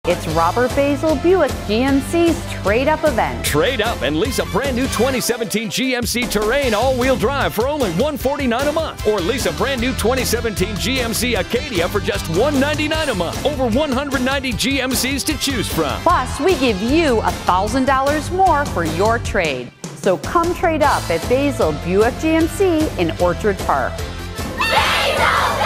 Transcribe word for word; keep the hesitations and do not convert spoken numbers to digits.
It's Robert Basil Buick G M C's Trade Up event. Trade up and lease a brand new twenty seventeen G M C Terrain all-wheel drive for only one hundred forty-nine dollars a month. Or lease a brand new twenty seventeen G M C Acadia for just one hundred ninety-nine dollars a month. Over one hundred ninety G M Cs to choose from. Plus, we give you one thousand dollars more for your trade. So come trade up at Basil Buick G M C in Orchard Park. Basil!